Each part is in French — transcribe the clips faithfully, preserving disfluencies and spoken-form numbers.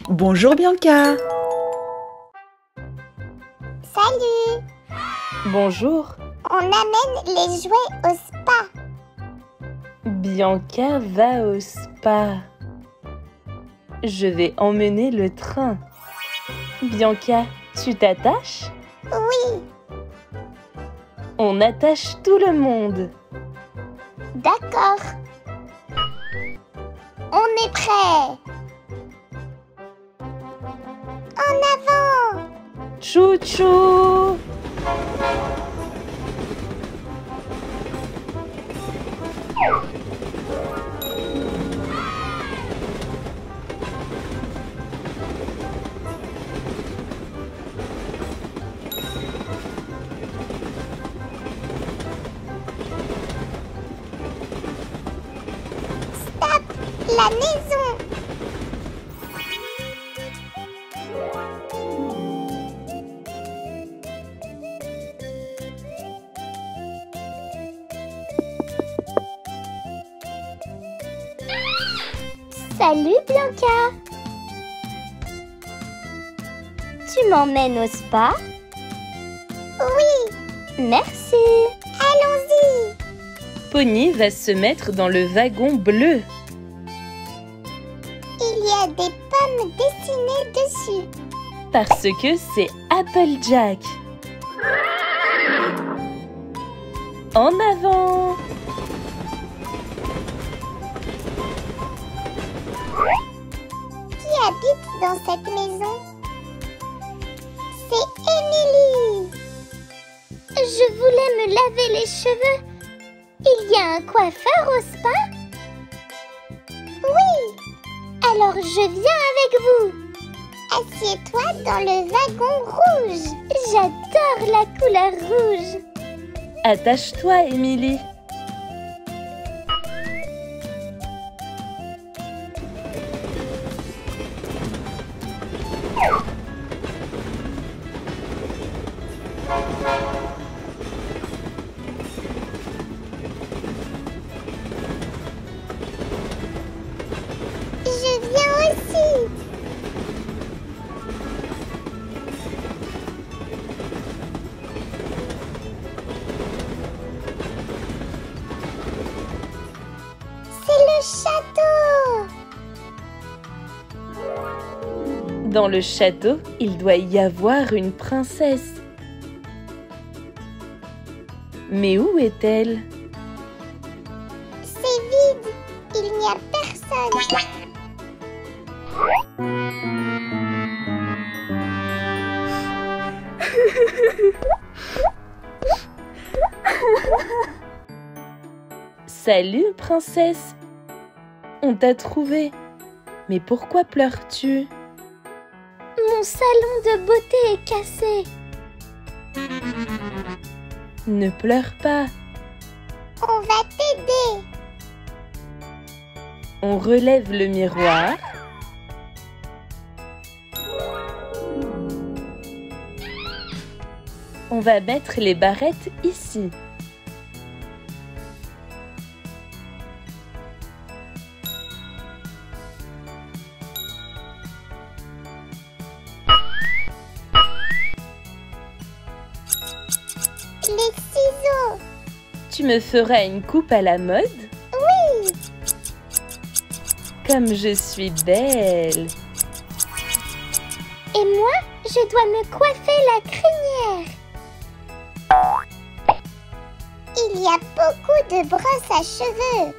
Bonjour Bianca. Salut. Bonjour. On amène les jouets au spa. Bianca va au spa. Je vais emmener le train. Bianca, tu t'attaches? Oui. On attache tout le monde. D'accord. On est prêt. En avant. Chou-chou! Stop, la maison. Salut Bianca. Tu m'emmènes au spa? Oui. Merci. Allons-y. Pony va se mettre dans le wagon bleu. Il y a des pommes dessinées dessus. Parce que c'est Applejack. En avant! Qui habite dans cette maison? C'est Émilie. Je voulais me laver les cheveux. Il y a un coiffeur au spa? Oui. Alors je viens avec vous. Assieds-toi dans le wagon rouge. J'adore la couleur rouge. Attache-toi, Émilie. Je viens aussi. C'est le château. Dans le château, il doit y avoir une princesse. Mais où est-elle? C'est vide. Il n'y a personne. Salut, princesse. On t'a trouvée. Mais pourquoi pleures-tu? Mon salon de beauté est cassé. Ne pleure pas. On va t'aider. On relève le miroir. On va mettre les barrettes ici. Les ciseaux. Tu me feras une coupe à la mode? Oui. Comme je suis belle. Et moi, je dois me coiffer la crinière. Il y a beaucoup de brosses à cheveux.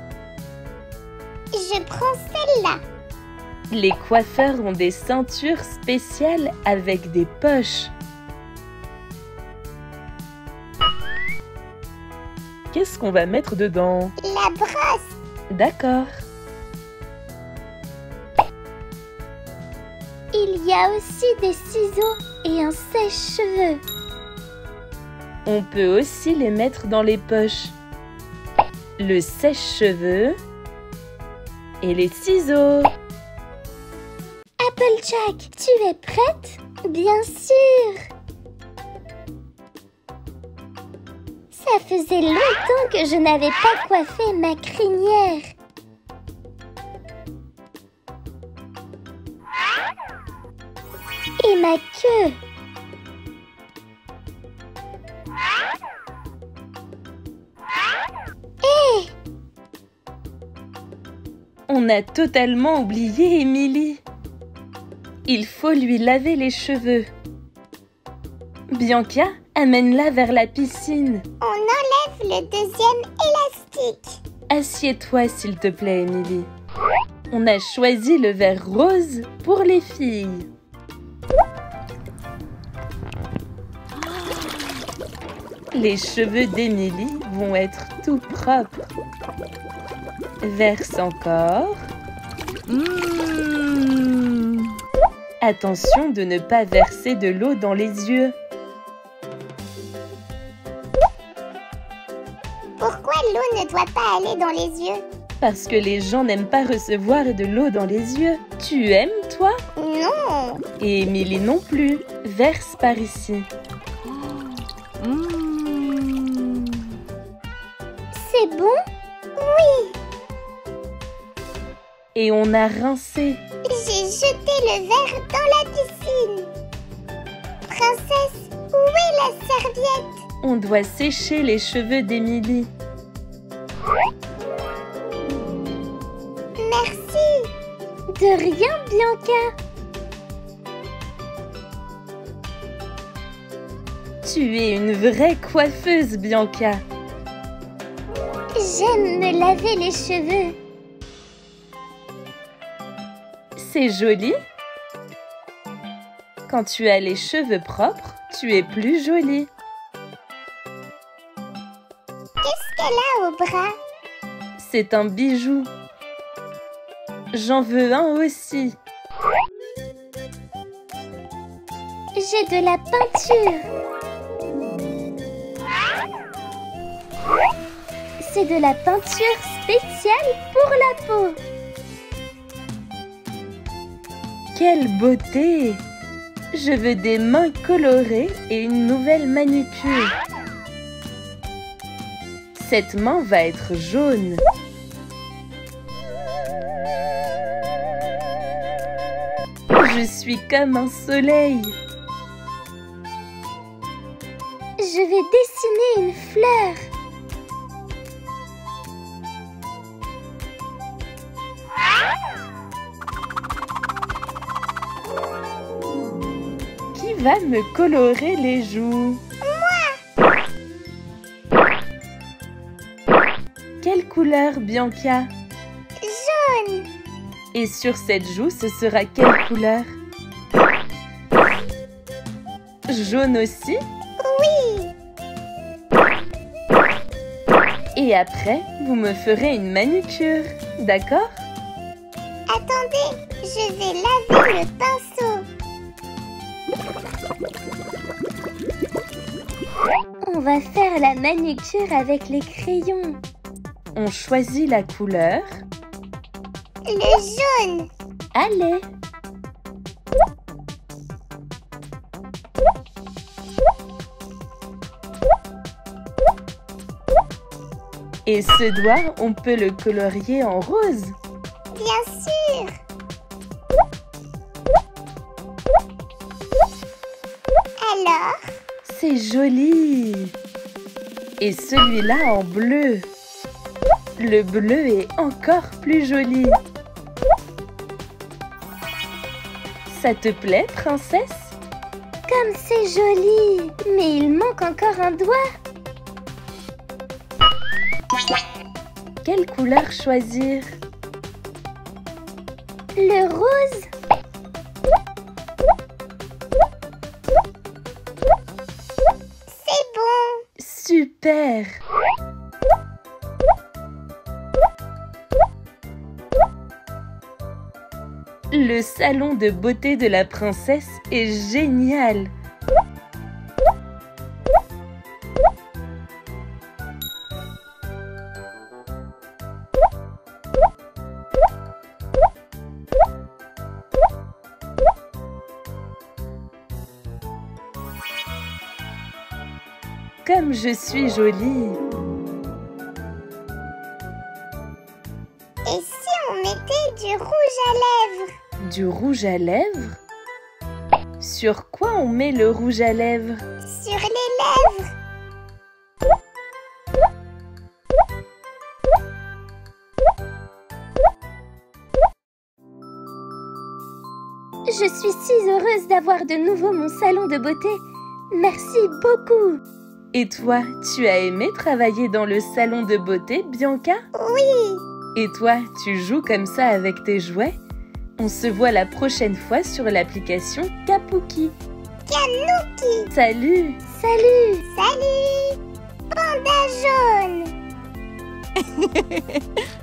Je prends celle-là. Les coiffeurs ont des ceintures spéciales avec des poches. Qu'est-ce qu'on va mettre dedans? La brosse. D'accord. Il y a aussi des ciseaux et un sèche-cheveux. On peut aussi les mettre dans les poches. Le sèche-cheveux et les ciseaux. Applejack, tu es prête? Bien sûr. Ça faisait longtemps que je n'avais pas coiffé ma crinière. Et ma queue. Hé! On a totalement oublié Émilie. Il faut lui laver les cheveux. Bianca, amène-la vers la piscine. On enlève le deuxième élastique. Assieds-toi, s'il te plaît, Émilie. On a choisi le vert rose pour les filles. Les cheveux d'Émilie vont être tout propres. Verse encore. Mmh. Attention de ne pas verser de l'eau dans les yeux. Pourquoi l'eau ne doit pas aller dans les yeux? Parce que les gens n'aiment pas recevoir de l'eau dans les yeux. Tu aimes, toi? Non. Et Émilie non plus. Verse par ici. Mmh. C'est bon? Oui. Et on a rincé. J'ai jeté le verre dans la piscine. Princesse, où est la serviette? On doit sécher les cheveux d'Émilie. Merci. De rien, Bianca. Tu es une vraie coiffeuse, Bianca. J'aime me laver les cheveux. C'est joli. Quand tu as les cheveux propres, tu es plus jolie. Qu'est-ce qu'elle a au bras? C'est un bijou. J'en veux un aussi. J'ai de la peinture. C'est de la peinture spéciale pour la peau. Quelle beauté! Je veux des mains colorées et une nouvelle manucure. Cette main va être jaune. Je suis comme un soleil. Je vais dessiner une fleur. Qui va me colorer les joues? Moi! Quelle couleur, Bianca? Jaune. Et sur cette joue, ce sera quelle couleur? Jaune aussi? Oui. Et après, vous me ferez une manucure, d'accord? Attendez, je vais laver le pinceau. On va faire la manucure avec les crayons. On choisit la couleur. Le jaune. Allez! Et ce doigt, on peut le colorier en rose. Bien sûr. Alors? C'est joli! Et celui-là en bleu. Le bleu est encore plus joli. Ça te plaît, princesse? Comme c'est joli! Mais il manque encore un doigt. Quelle couleur choisir? Le rose. C'est bon. Super! Le salon de beauté de la princesse est génial! Comme je suis jolie! Et si on mettait du rouge à lèvres? Du rouge à lèvres? Sur quoi on met le rouge à lèvres? Sur les lèvres. Je suis si heureuse d'avoir de nouveau mon salon de beauté. Merci beaucoup. Et toi, tu as aimé travailler dans le salon de beauté, Bianca? Oui. Et toi, tu joues comme ça avec tes jouets? On se voit la prochaine fois sur l'application Kapuki. Kanuki. Salut! Salut! Salut! Panda jaune.